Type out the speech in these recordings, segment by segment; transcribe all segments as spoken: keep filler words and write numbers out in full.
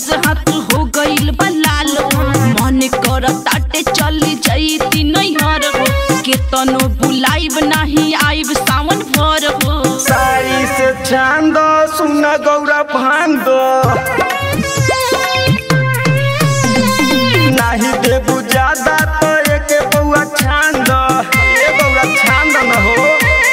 मिजाज हाथ हो गइल बा लाल मन कर ताटे चली जईती नैहर हो केतनो बुलाइब नहीं आइब सावन भर हो साड़ी से चांद सुन गौरा भांग नहीं देबू ज्यादा तो एक बउआ छांद ये बउआ छांद न हो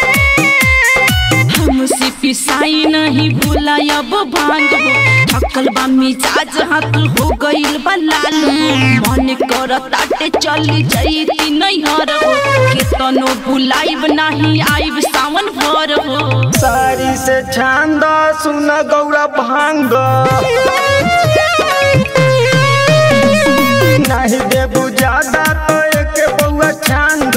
हमसे पिसाई नहीं भुलायब भांग हो थकल बा मिजाज हाथ हो गइल बा लाल मन कर ताटे चली जईती नैहर हो केतनो बुलाइब नहीं आइब सावन भर हो साड़ी से चांद सुन गौरा भांग नहीं देबू ज्यादा तो एक बउआ छांद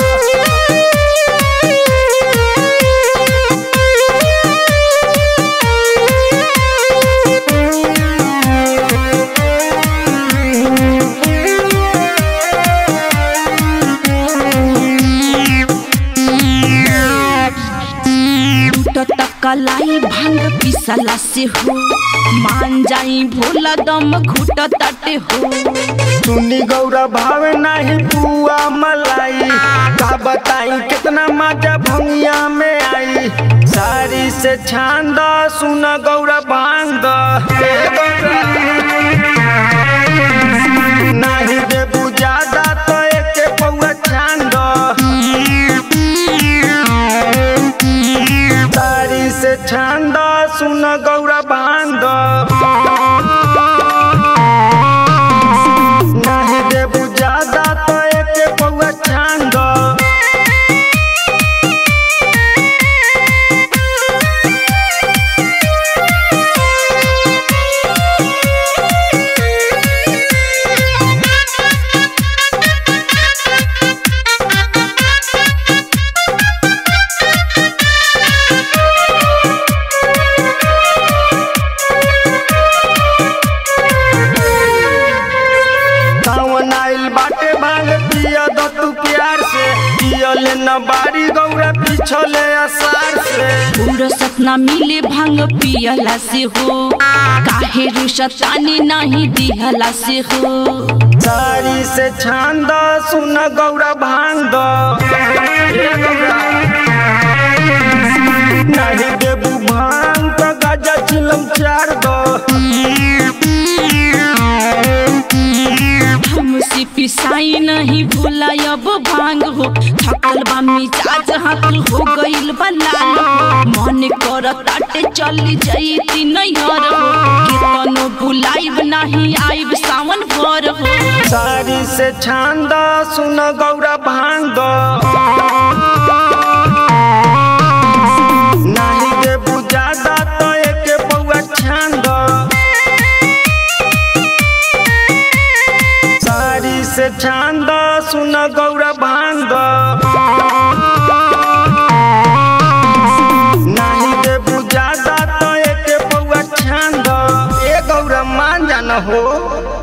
कलाई भांग पिसला से हो मान जाई भोला दम घुट तटे हो सुनी गौरा भाव नहीं पुआ मलाई का बताई कितना मजा भंगिया में आई साड़ी से छांद सुन गौरा भांग नहीं देबू ज्यादा तो एक पौआ छांद साड़ी से छांद सुन गौरा भांग नहीं देबू ज्यादा तो एक पौआ छांग बाटे भांग पिया दो तू प्यार से पियले न बारी गौरा पिछले असार से पूरा सपना मिले भांग पियला से हो काहे रुशतानी नहीं दिहला से हो साड़ी से छांद सुन गौरा भांग नहीं देबू भांग तो गाजा चिलम चार दो हमसे पिसाई नहीं भुलायब भांग हो थकल बा मिजाज हाथ हो गइल बा लाल मन कर ताटे चली जईती नैहर हो केतनो बुलाइब नहीं आइब सावन भर हो साड़ी से छांद सुन गौरा भांग नहीं देबू ज्यादा तो एक पौआ छांद साड़ी से छांद सुन गौरा भांग नहीं देबू ज्यादा तो एक पौआ छांद ए गौरा मान जान हो।